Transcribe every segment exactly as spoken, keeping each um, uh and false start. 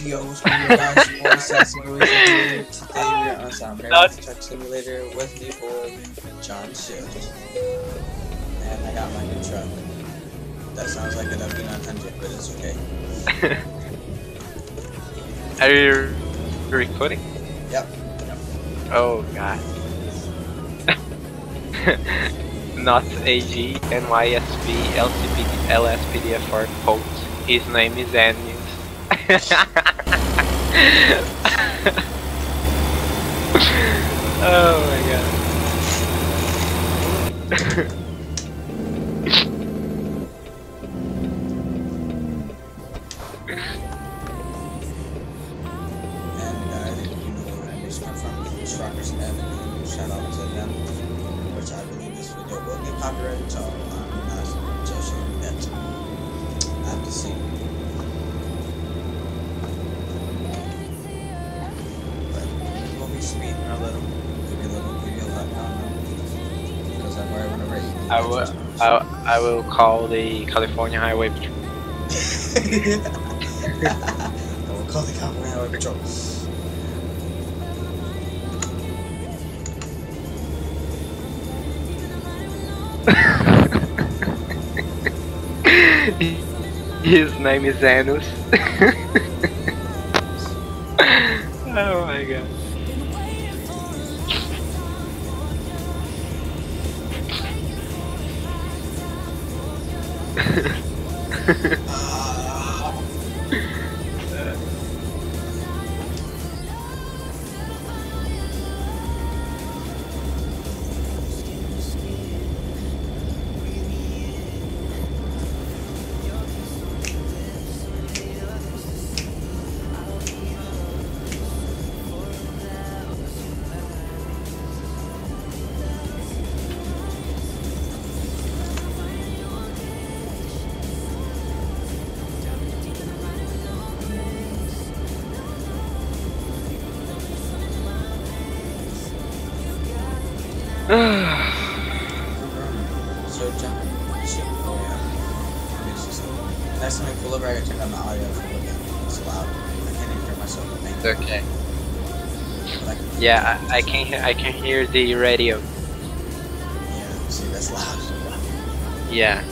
Yo, what's going on, guys? Your boy Sassy Boys here. Today we're on some American Truck Simulator with the boy John Shift. And I got my new truck. That sounds like a W nine hundred, but it's okay. Are you recording? Yep. Oh god. Not A G, N Y S B, L C P D, L S P D F R quote. His name is Anius. Oh my god. And uh, you know where I just come from, Truckers Avenue. Shout out to them, which I believe this video will get copyrighted, so I'm not just showing you that. I have to see. Speed a little, maybe a little, maybe a lot, I don't know. Because I'm where I want to rate. I will, I, I will call the California Highway Patrol. I will call the California Highway Patrol. His name is Anus. Oh my god. So, John, shit, oh yeah. It's just, next time I pull over, I gotta turn down the audio for a little bit. It's loud. I can't even hear myself. It's okay. Like, Yeah, I, I can hear. I can hear the radio. yeah, see, that's loud. Yeah.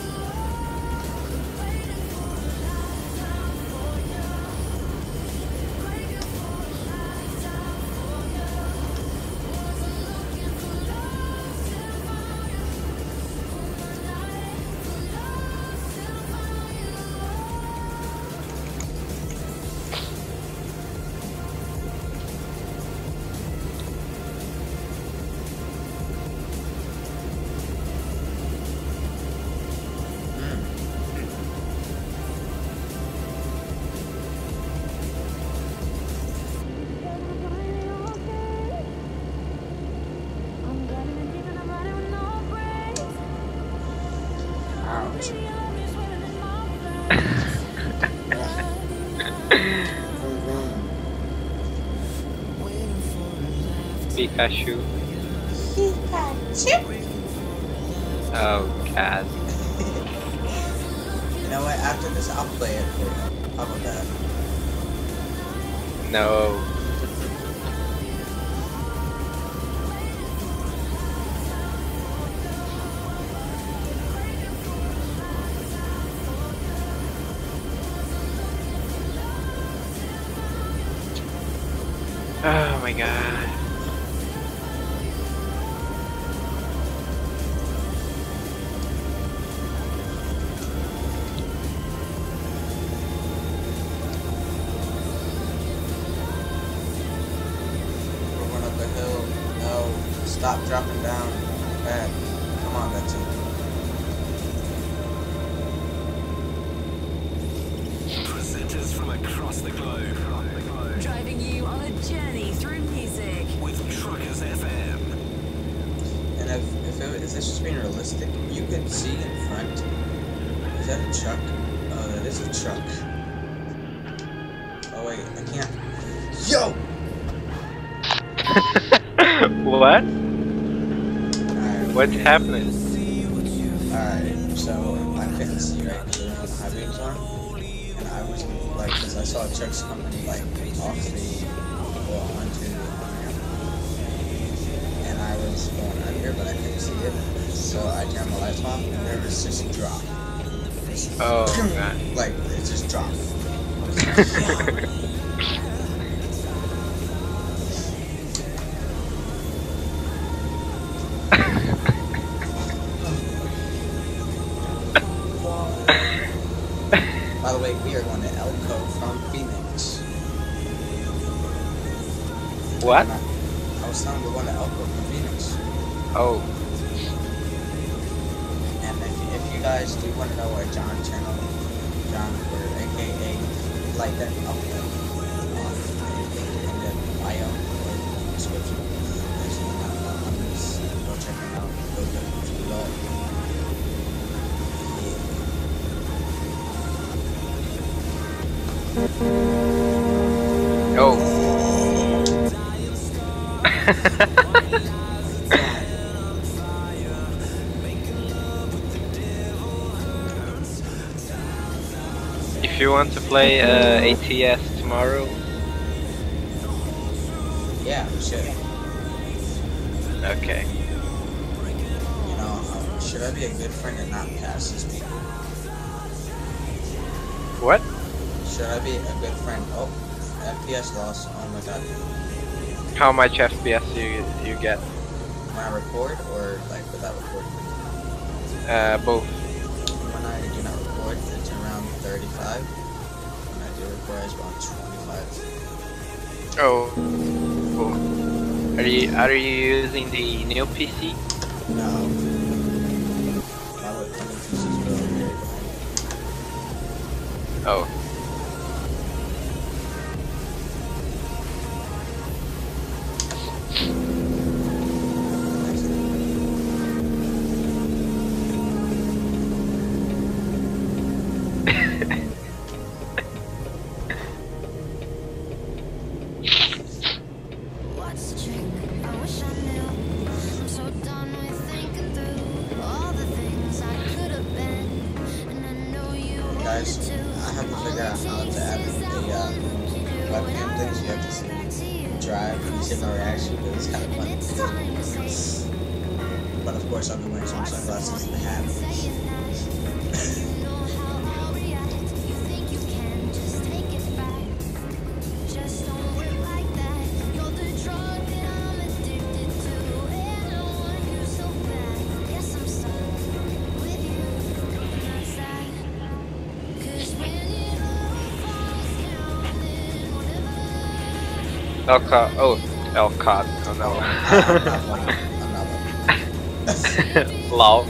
Ouch. Pikachu. Pikachu. Oh god. You know what? After this, I'll play it for you. How about that? No. Oh my god. We're going up a hill. No. Stop dropping down. Bad. Come on, Betsy. Presenters from across the globe. Driving you on a journey through music With Truckers F M. And if, if, it, if this was being realistic, you could see in front. Is that a truck? Oh, that is a truck. Oh wait, I can't. Yo! What? Alright. What's happening? Alright, so I couldn't see right because there was high beams on. And I was like like, cause I saw trucks coming like off the, well, onto the on-ramp, and I was going under, but I couldn't see it, so I turned my lights off, and there was just a drop. Oh, God. Like, it just dropped. By the way, we are going to Elko from Phoenix. What? I was telling you we're going to Elko from Phoenix. Oh. And if, if you guys do want to know our John channel, John, or A K A, like that, I'll put it on in the bio or description. If you want to know, just go check him out. Go get him if you love. Oh. If you want to play uh, A T S tomorrow, Yeah, we should. okay. You know, um, should I be a good friend and not pass these people? What? Should I be a good friend? Oh, F P S loss. Oh my god. How much F P S you you get? When I record or like without recording? Uh, both. When I do not record, it's around thirty-five. When I do record, it's around twenty-five. Oh. Cool. Are you are you using the new P C? No. My little P C is really very behind. Oh. What's the trick? I wish I knew. I'm so done with thinking through all the things I could have been, and I know you Guys, wanted to. I have to figure out how to add the uh, webcam things. You have to see drive and you see my reaction, but it's kind of funny. It's time to say But of course, I'll be wearing some sunglasses and a hat. you know how I'll react. You think you can just take it back. Just don't work like that. You're the drug that I'm addicted to, and I want you so bad. Guess I'm stuck with you, and that's that. 'Cause when it all falls down, then whatever. Elcott. Oh, Elcott. Oh no. I'm not one. I'm not one. Lol.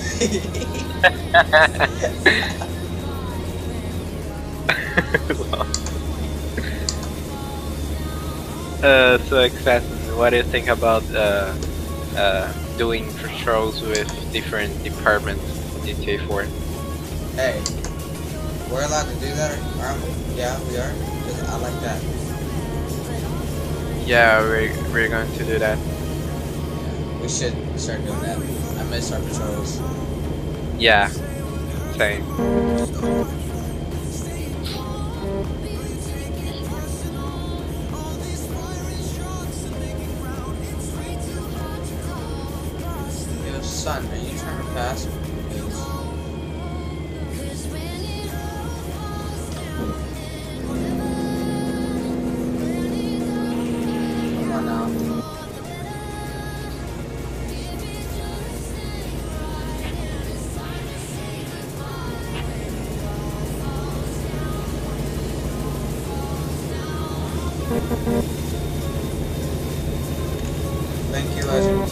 uh, so Assassin, what do you think about uh, uh, doing patrols with different departments in G T A four? Hey, we're allowed to do that, aren't we? Yeah, we are. 'Cause I like that. Yeah, we're, we're going to do that. We should start doing that. I miss our patrols. Yeah, same. Yo, son, are you trying to pass me, please? Come on now. Thank you, Legend.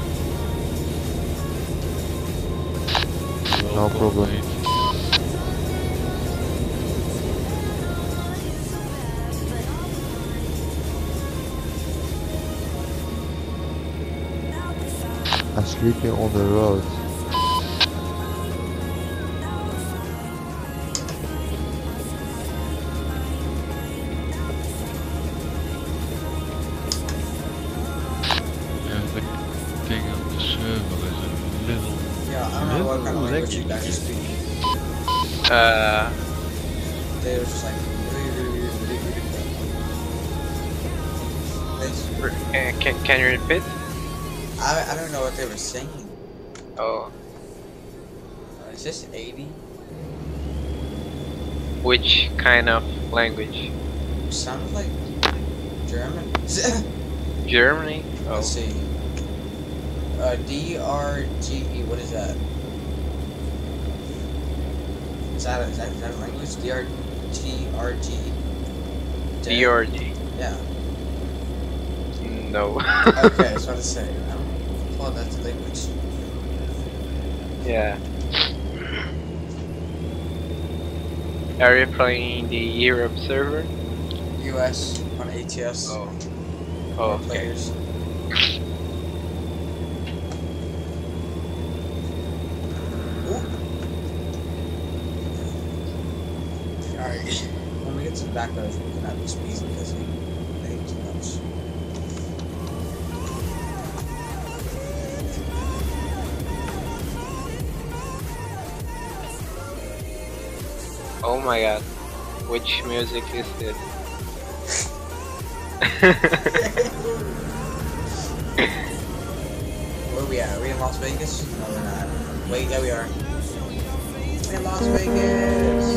No problem. I'm sleeping on the road. Everything on the server is a little. Yeah, I don't know what kind of language you guys are speaking. Uh, They were just like, Uh, can can you repeat? I I don't know what they were saying. Oh, Uh, Is this eighty? which kind of language? Sounds like German. Germany? Oh, Let's see. Uh, D R G E. What is that? Is that a, is that, is that a language? D R G R G. D R G. Yeah. No. Okay, I was about to say. I don't call that the language. Yeah. Are you playing the Europe server? U S on A T S. Oh. More Oh, okay. players. Alright. When we get to the back roads, we can have the speeds because we made too much. Oh my god. Which music is this? Where we at? Are we in Las Vegas? No, we're not. Wait, yeah, we are. We're in Las Vegas!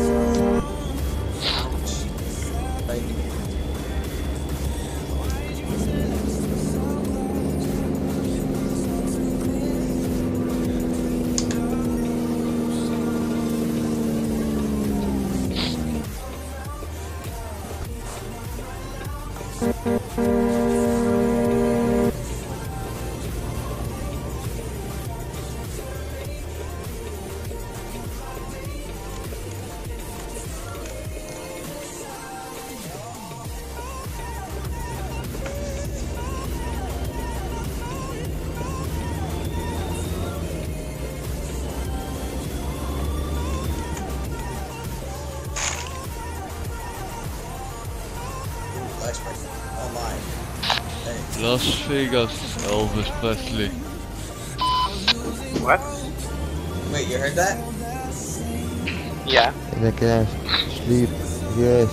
Ouch. Like, Let's break online. Hey. Las Vegas, Elvis Presley. What? Wait, you heard that? Yeah. And I can sleep. Yes.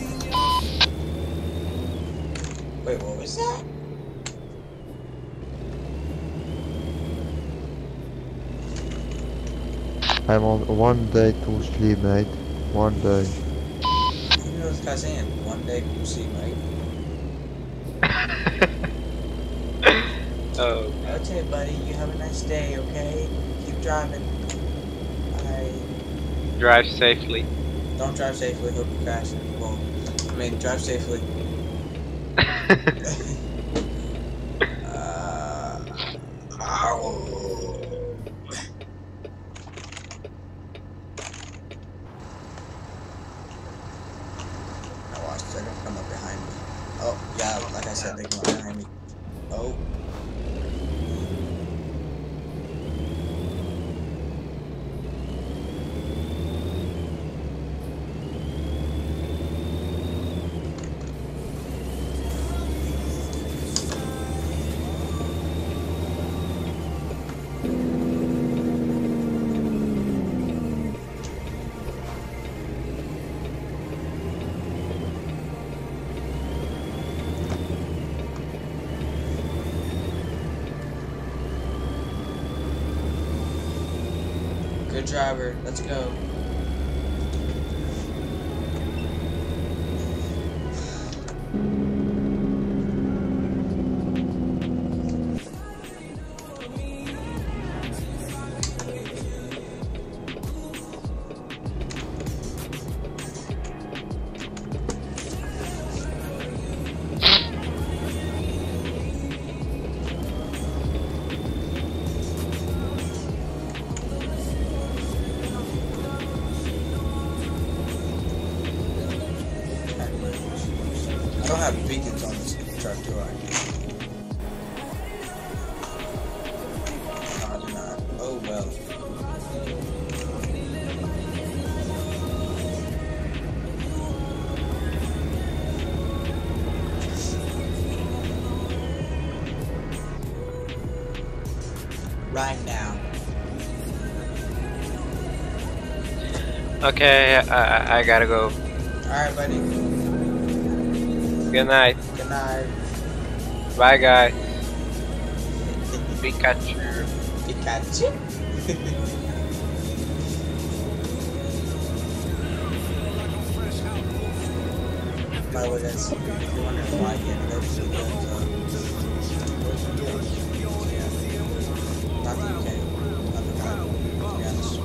Wait, what was that? I'm on one day to sleep, mate. One day. You know this guy's saying, one day we'll see, mate. Oh. Okay, buddy, you have a nice day, okay? Keep driving. Bye. Drive safely. Don't drive safely, hope you crash. Well, I mean, drive safely. uh, ow. Now watch, they're gonna come up behind me. Oh, yeah, like I said, they come up behind me. Oh. Good driver, let's go. I don't have beacons on this truck, do I? No, I do not. Oh well. Right now. Okay, I, I gotta go. Alright, buddy. Good night. Good night. Bye, guys. Pikachu. Pikachu. By the way, guys, if you're wondering why he ended up so good, uh, not the U K, not the guy, to be honest.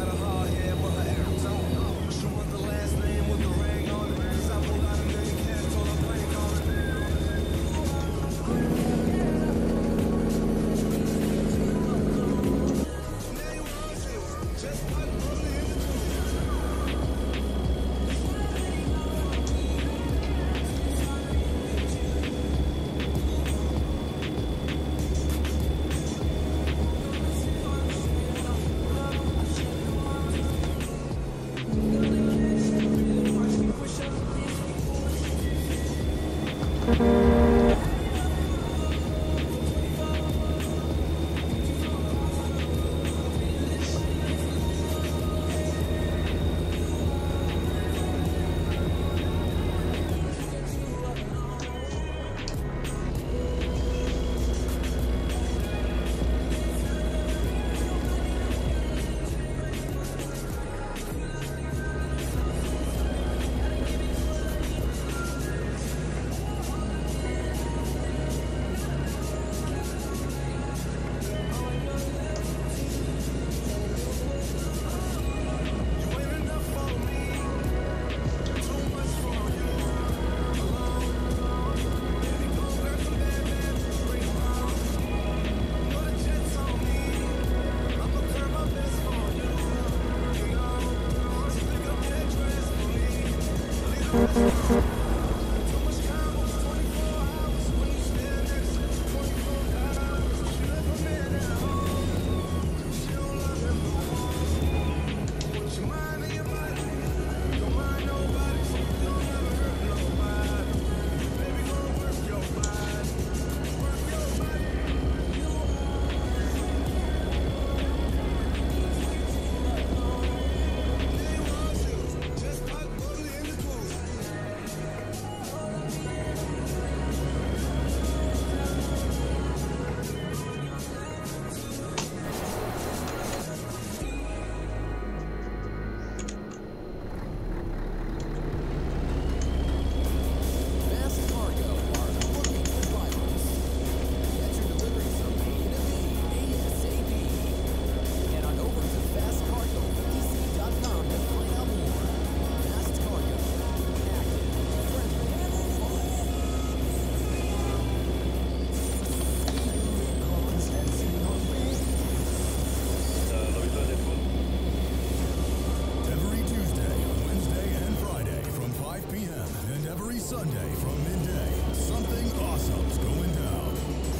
Sunday from midday, something awesome's going down.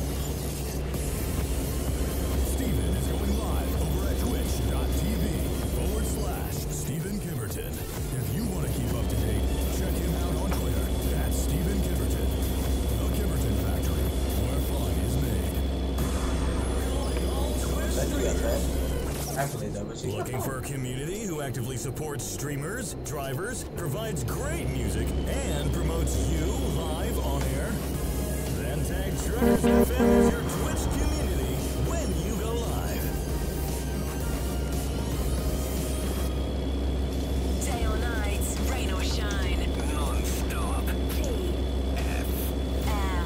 Steven is going live over at twitch.tv forward slash Steven Kimberton. If you want to keep up to date, check him out on Twitter at Steven Kimberton. The Kimberton Factory, where fun is made. I believe that was you. Looking for a community who actively supports streamers, drivers, provides great music, and promotes you live on air? Then tag Truckers F M as your Twitch community when you go live. Day or night, rain or shine. Non-stop. P F. M.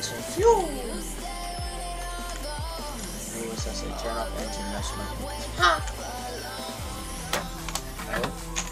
some fuel. What was that say? Turn off engine measurement. Ha! Oh.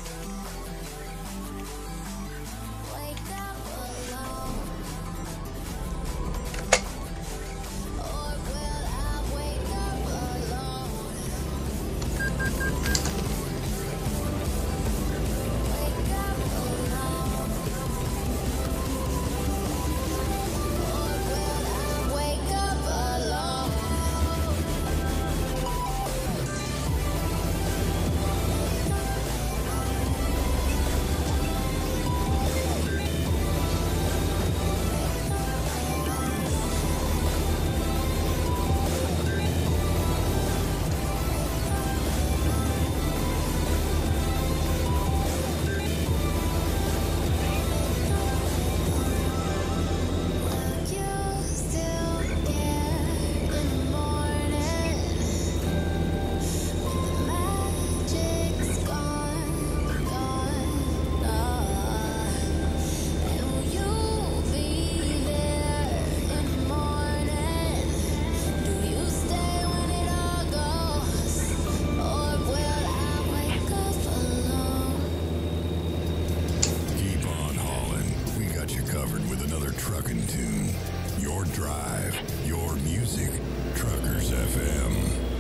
Truckin' Tune. Your drive, your music. Truckers F M.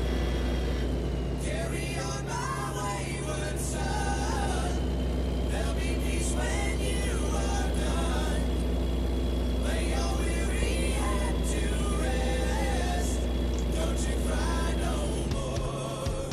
Carry on my wayward son. There'll be peace when you are done. Lay your weary head to rest. Don't you cry no more.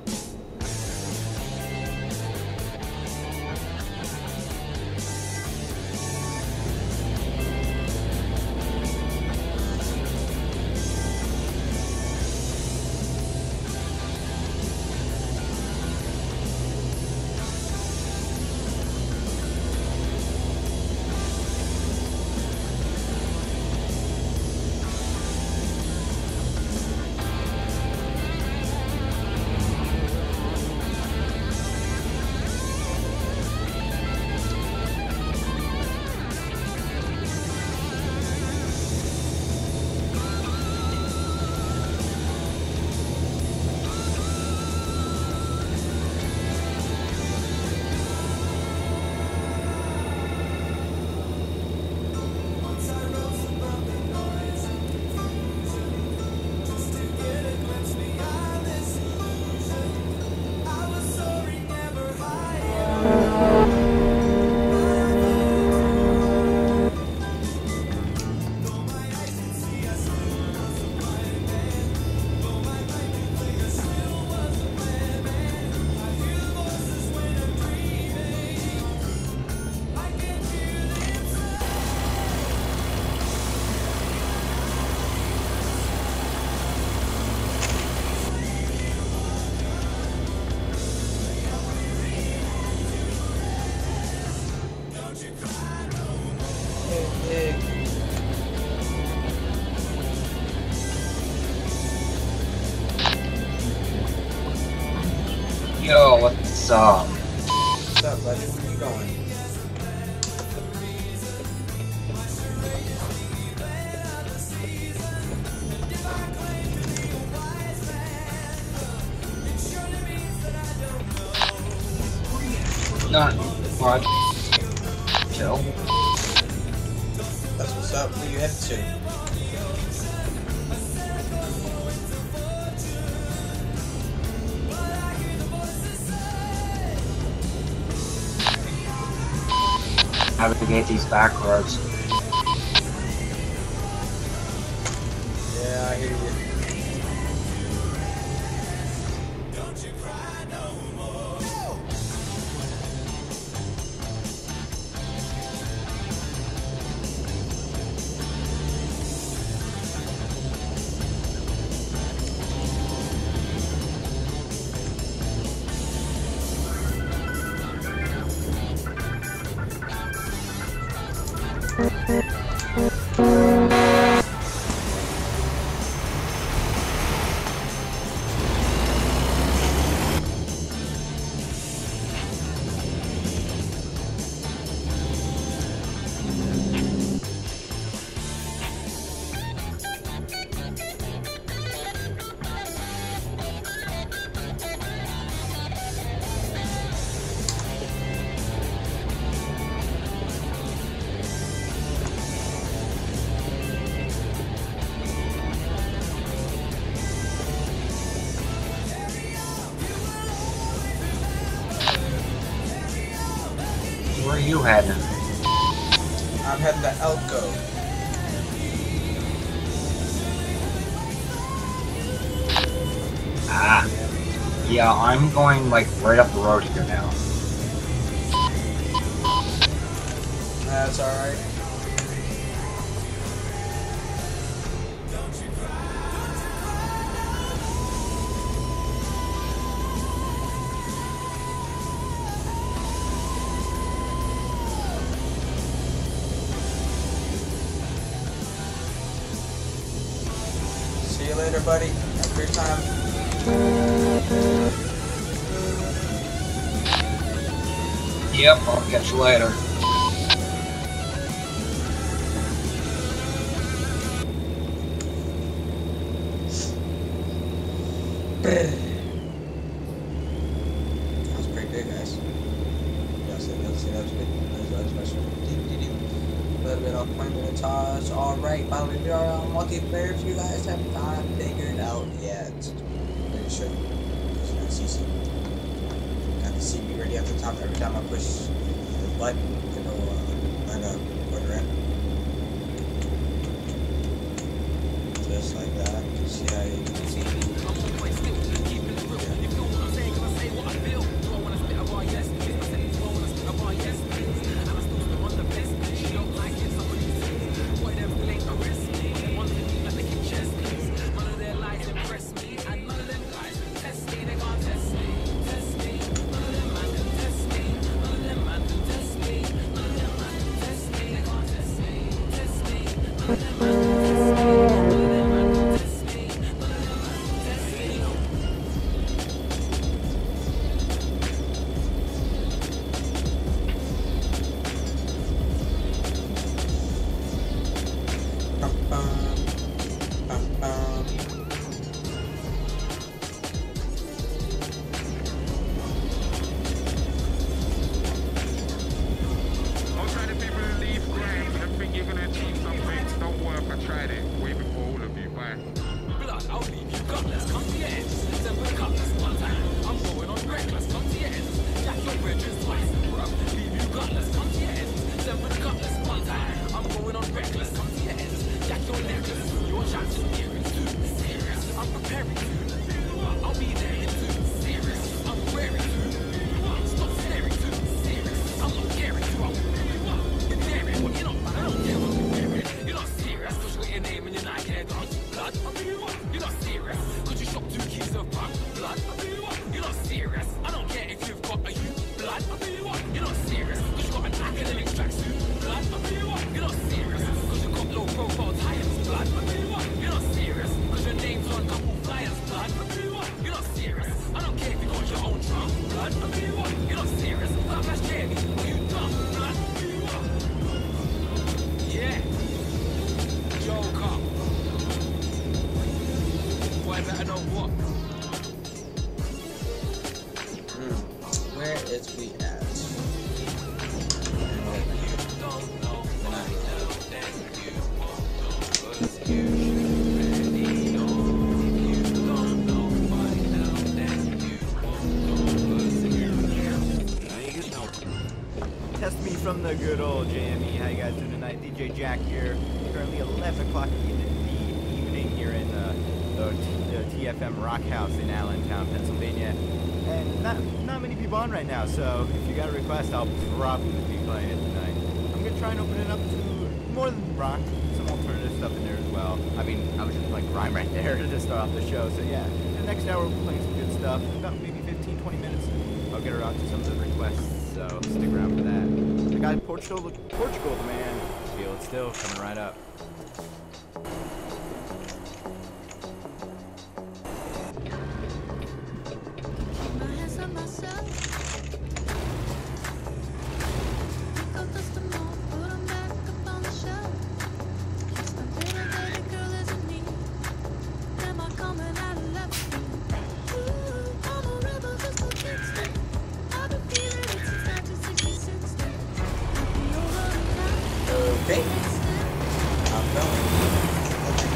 Yo, what's up? What's up, buddy? Where you going? Not much. Chill. That's what's up. Where you headed to? Navigate these back roads. Yeah, I hear you. Where are you heading? I'm heading to Elko. Ah. Yeah, I'm going like right up the road here now. That's alright. See you later, buddy. Have a great time. Yep, I'll catch you later. That was pretty good, guys. Yeah, so that's it. That's good. That's that's special. A little bit of point montage. Alright, by the way, we are on multiplayer. If you guys have not figured out yet, pretty sure. Because you're not C C. Got the C B ready at the top every time I push the button. It'll uh, line up where we're at. Just like that. See how you can see me. From the good old J M E. How you guys doing tonight? D J Jack here. Currently eleven o'clock in the evening here in the, the, the T F M Rock House in Allentown, Pennsylvania. And not not many people on right now, so if you got a request, I'll probably be playing it tonight. I'm gonna try and open it up to more than rock, some alternative stuff in there as well. I mean, I was just like rhyme right there to start off the show. So yeah, the next hour we'll be playing some good stuff. About maybe fifteen, twenty minutes. I'll get around to some of the requests, so stick around for that. The guy Portugal, Portugal, the man. Feel it still, coming right up. Okay. I'm going.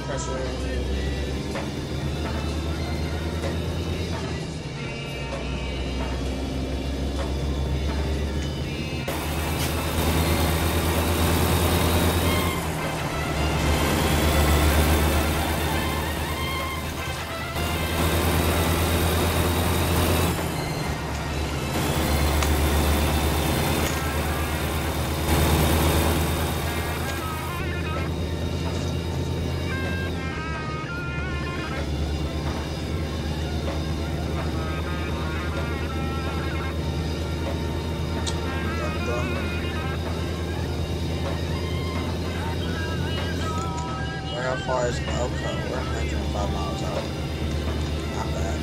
pressure. How far is Elko? We're one hundred five miles out. Not bad.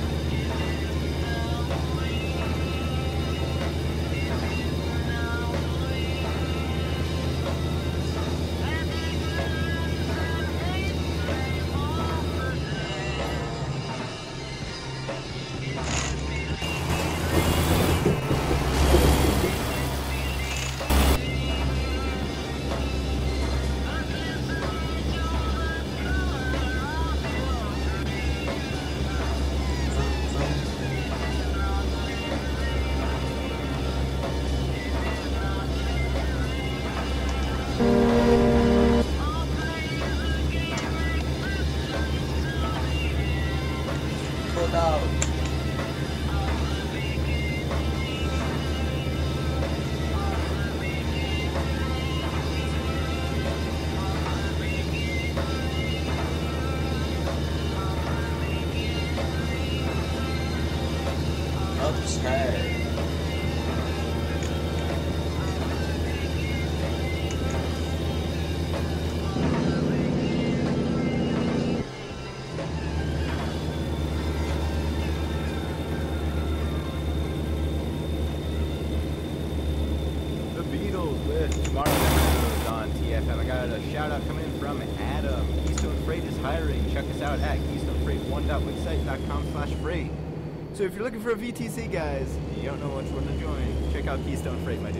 Pulled out. Okay. The Beatles with Tomorrow Never Knows on T F M. I got a shout out coming in from Adam. Keystone Freight is hiring. Check us out at keystone freight one dot wixsite dot com slash freight. So if you're looking for a V T C, guys, you don't know which one to join, check out Keystone Freight, my dude.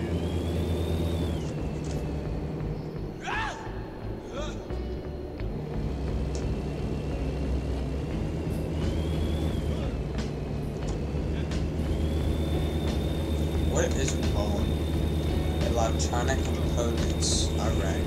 What is it called? Electronic components. Alright.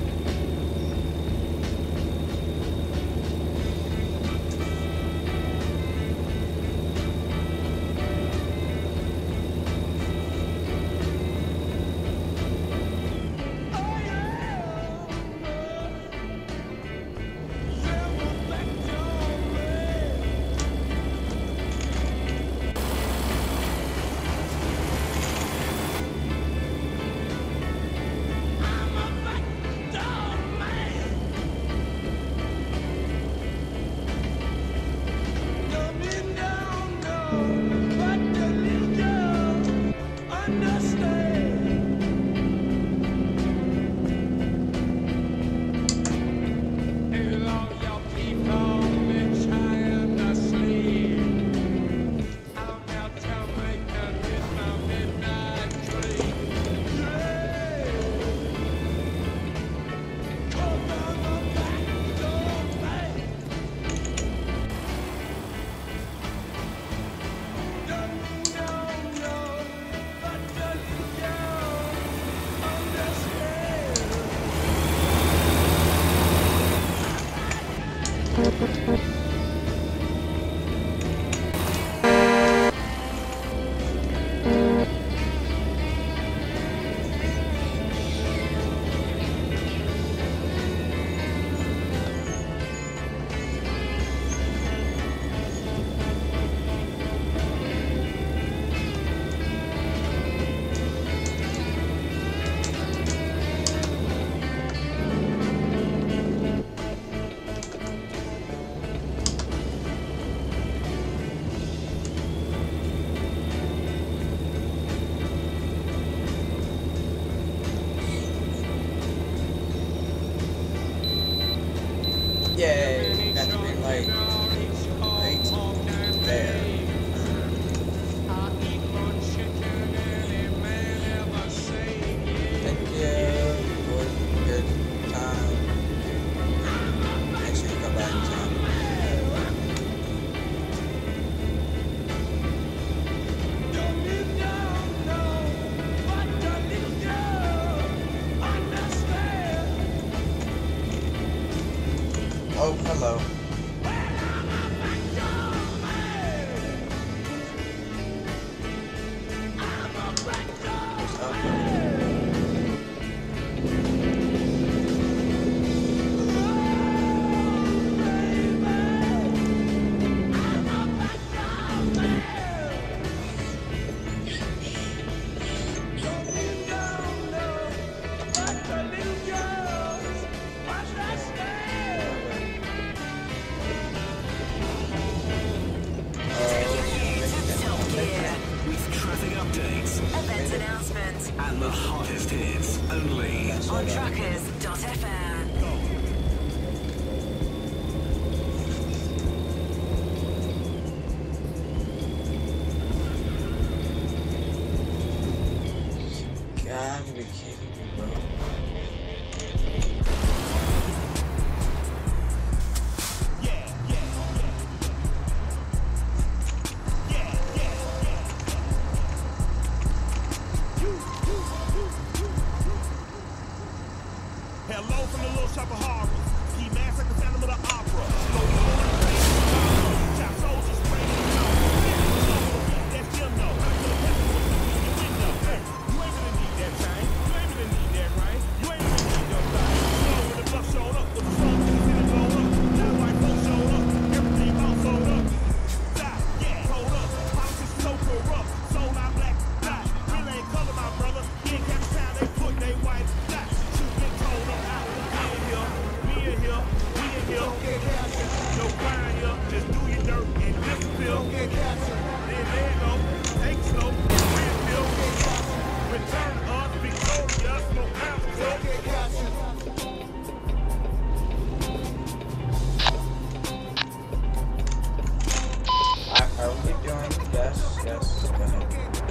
Yay, got the green light. Right there. Thank you for a good time. Make sure you go Oh, hello. With traffic updates Event announcement and the hottest hits only on trackers dot f m. God, you be kidding me, bro. Hello from the little shop of horrors. Key massacre, Phantom of the Opera. Chop soldiers, spray in the nose. That's them, though. You ain't gonna need that chain. You ain't gonna need that rain. You ain't gonna need your thing. So when the bluff showed up, with the strong niggas in the blown up. Now white folks showed up. Everything all sold up. Die, yeah, hold up. Politics so corrupt. Sold out black, die. Really ain't color, my brother. You ain't got the time, they put they white, die. Shoot, get told up. We in here, we in here. No crime here, just do your dirt and disappear. Then there you go, take it slow, refill. Return us victorious, no Are, are we doing? Yes, yes, go ahead.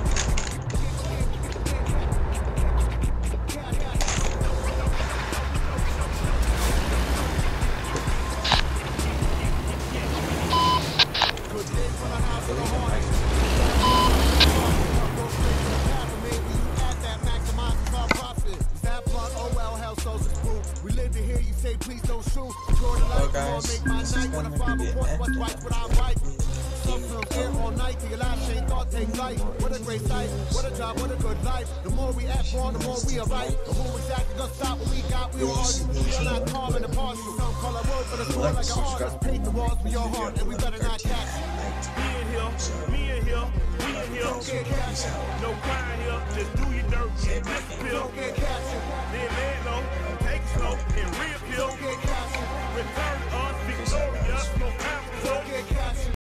We live to hear you say please don't shoot. Draw the Hello light, guys, make my this is night when I gonna find be a the force, end what's right, of what I the write. video. Some film here all night till your last chain thought take flight. What a great sight, what a job, what a good life. The more we act for, the more we are right. But who exactly gonna stop what we got? We all argue. We are not calm and impartial. Some call our word, but it's more like an artist. Paint the walls with your heart, and we better not catch it. Me in here, me in here, me in here. No crime here, just do your dirt and disappear.